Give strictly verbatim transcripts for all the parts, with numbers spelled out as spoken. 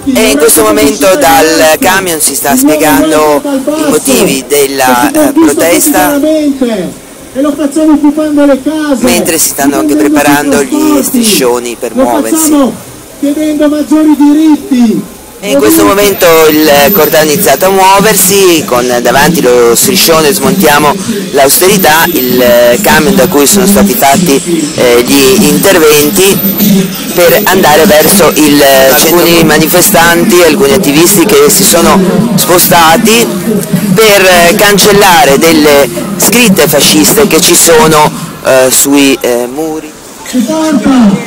E in questo momento dal camion si sta spiegando i motivi della eh, protesta, e lo facciamo occupando le case, mentre si stanno anche preparando gli striscioni per muoversi. Chiedendo maggiori diritti. E in questo momento il corteo ha iniziato a muoversi, con davanti lo striscione "Smontiamo l'austerità", il camion da cui sono stati fatti eh, gli interventi per andare verso il alcuni manifestanti, alcuni attivisti che si sono spostati per cancellare delle scritte fasciste che ci sono eh, sui eh, muri. Si porta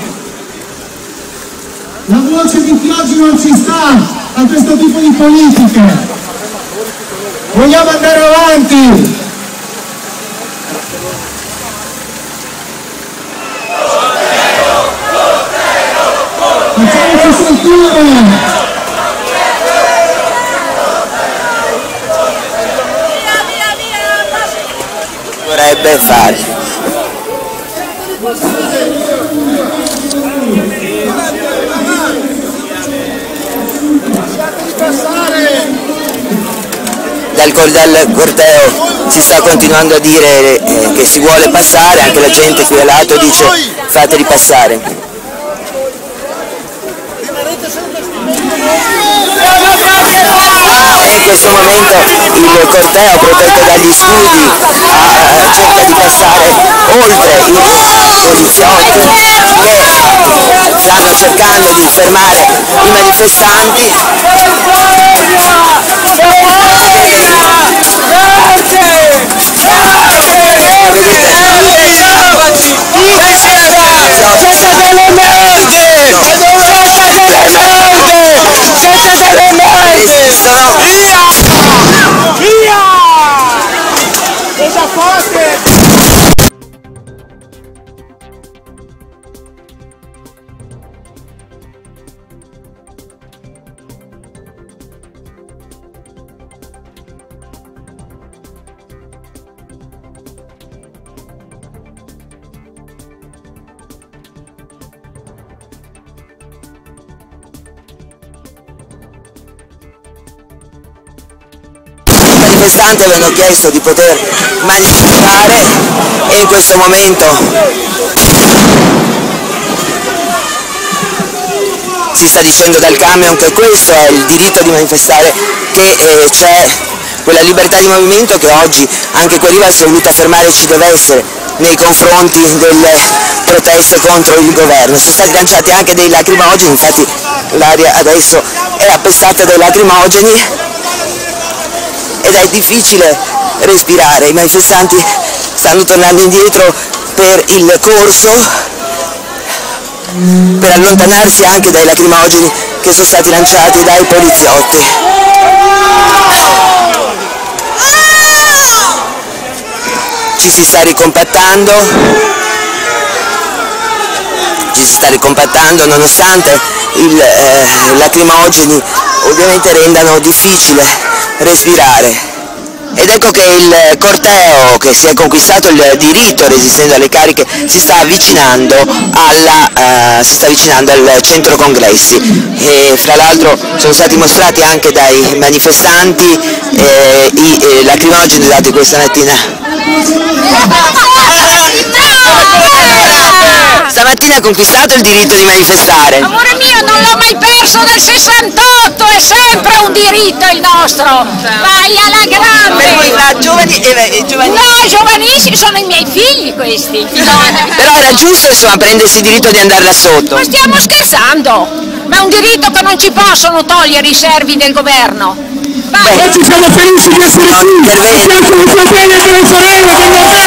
la voce di chi oggi non ci sta a questo tipo di politiche. Vogliamo andare avanti. Facciamoci sentire. Vorrebbe fare. Dal, dal corteo si sta continuando a dire eh, che si vuole passare, anche la gente qui a lato dice fateli passare. In questo momento il corteo, protetto dagli scudi, eh, cerca di passare oltre i poliziotti che stanno cercando di fermare i manifestanti. I manifestanti avevano chiesto di poter manifestare e in questo momento si sta dicendo dal camion che questo è il diritto di manifestare, che eh, c'è quella libertà di movimento che oggi anche Queriva si è voluta fermare e ci deve essere nei confronti delle proteste contro il governo. Sono stati lanciati anche dei lacrimogeni, infatti l'aria adesso è appestata dai lacrimogeni ed è difficile respirare. I manifestanti stanno tornando indietro per il corso, per allontanarsi anche dai lacrimogeni che sono stati lanciati dai poliziotti. Ci si sta ricompattando, ci si sta ricompattando nonostante i eh, lacrimogeni ovviamente rendano difficile respirare. Ed ecco che il corteo, che si è conquistato il diritto resistendo alle cariche, si sta avvicinando, alla, uh, si sta avvicinando al centro congressi e fra l'altro sono stati mostrati anche dai manifestanti eh, i eh, lacrimogeni usati questa mattina. Stamattina ha conquistato il diritto di manifestare. Amore mio, non l'ho mai perso dal sessantotto, è sempre un diritto il nostro. Vai alla grande. Per voi da giovani e giovanissimi? No, giovanissimi sono i miei figli questi. Però era giusto insomma prendersi il diritto di andare là sotto. Ma stiamo scherzando? Ma è un diritto che non ci possono togliere i servi del governo. Vai. Oggi siamo felici di essere qui, siamo con i fratelli e con le sorelle del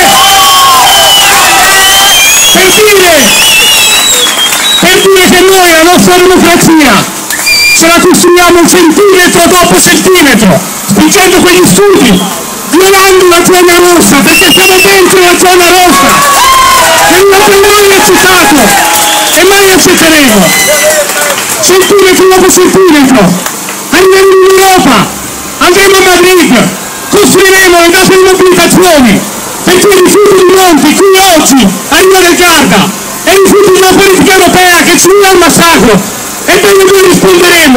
per dire, per dire che noi la nostra democrazia ce la costruiamo centimetro dopo centimetro, spingendo quegli studi, violando la zona rossa, perché siamo dentro la zona rossa, che non abbiamo mai accettato e mai accetteremo, centimetro dopo centimetro, andremo in Europa, andremo a Madrid, costruiremo le date di mobilitazione, perché i rifiuti di Monti qui oggi arriva del Garda e i rifiuti di una politica europea che ci vuole al massacro, e noi risponderemo.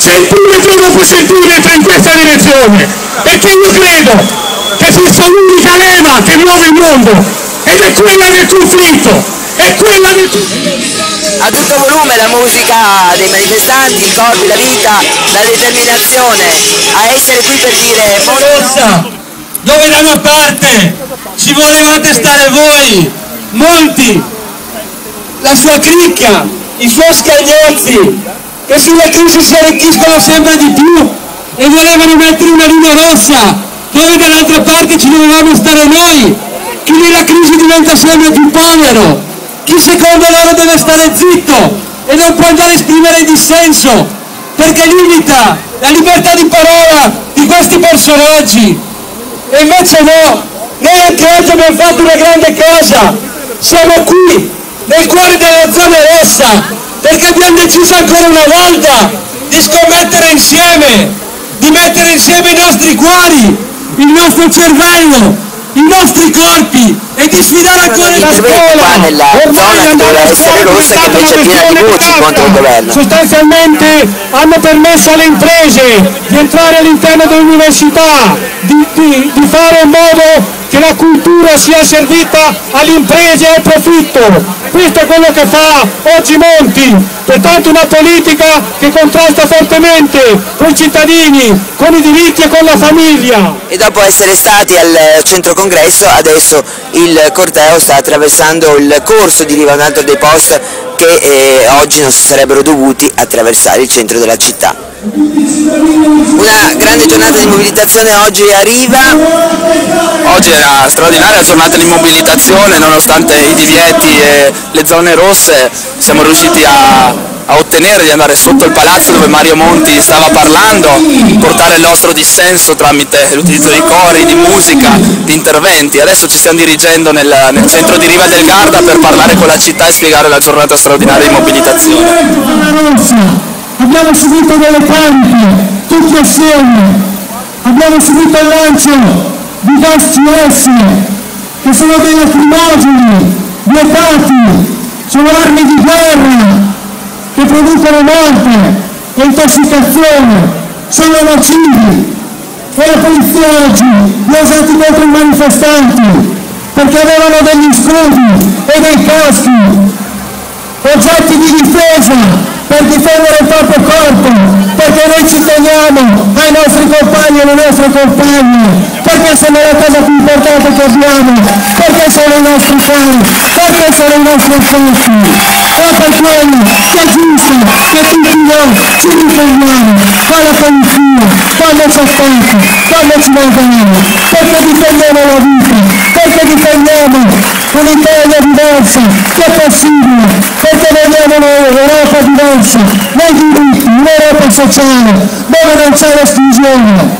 centimetro dopo centimetro in questa direzione, perché io credo che esista un'unica leva che muove il mondo, ed è quella del conflitto, è quella del conflitto. A tutto volume la musica dei manifestanti, il corpo, la vita, la determinazione a essere qui per dire Rossa, dove da una parte ci volevate stare voi, Monti, la sua cricca, i suoi scagnozzi, che sulla crisi si arricchiscono sempre di più e volevano mettere una linea rossa, dove dall'altra parte ci dovevamo stare noi, chi nella crisi diventa sempre più povero, chi secondo loro deve stare zitto e non può andare a esprimere dissenso, perché limita la libertà di parola di questi personaggi. E invece no, noi anche oggi abbiamo fatto una grande cosa, siamo qui nel cuore della zona rossa perché abbiamo deciso ancora una volta di scommettere insieme, di mettere insieme i nostri cuori, il nostro cervello, i nostri corpi e di sfidare ancora la scuola. Nella zona che doveva essere rossa, che invece è piena di voci contro il governo. Sostanzialmente hanno permesso alle imprese di entrare all'interno dell'università, di, di, di fare in modo che la cultura sia servita alle imprese e al profitto. Questo è quello che fa oggi Monti, pertanto una politica che contrasta fortemente con i cittadini, con i diritti e con la famiglia. E dopo essere stati al centro congresso, adesso il corteo sta attraversando il corso di riva, un altro dei post che eh, oggi non si sarebbero dovuti attraversare il centro della città. Una grande giornata di mobilitazione oggi a Riva. Oggi è una straordinaria giornata di mobilitazione, nonostante i divieti e le zone rosse siamo riusciti a, a ottenere di andare sotto il palazzo dove Mario Monti stava parlando, portare il nostro dissenso tramite l'utilizzo di cori, di musica, di interventi. Adesso ci stiamo dirigendo nel, nel centro di Riva del Garda per parlare con la città e spiegare la giornata straordinaria di mobilitazione. Abbiamo subito delle cariche, tutti assieme, abbiamo subito il lancio di gas C S, che sono dei lacrimogeni, vietati, sono armi di guerra, che producono morte e intossicazione, sono nocivi, e la polizia oggi li ha usati contro i manifestanti, perché avevano degli scudi e dei caschi, oggetti di difesa, per difendere il proprio corpo, perché noi ci teniamo ai nostri compagni e alle nostre compagne, perché sono la cosa più importante che abbiamo, perché sono i nostri cari, perché sono i nostri affetti, e per quello che è giusto che tutti noi ci difendiamo con la polizia, quando ci attacca, quando ci va bene, perché difendiamo la vita, perché difendiamo un'Italia diversa, che è possibile, perché vogliamo un'Europa diversa, nei diritti, un'Europa sociale, dove non c'è l'esclusione,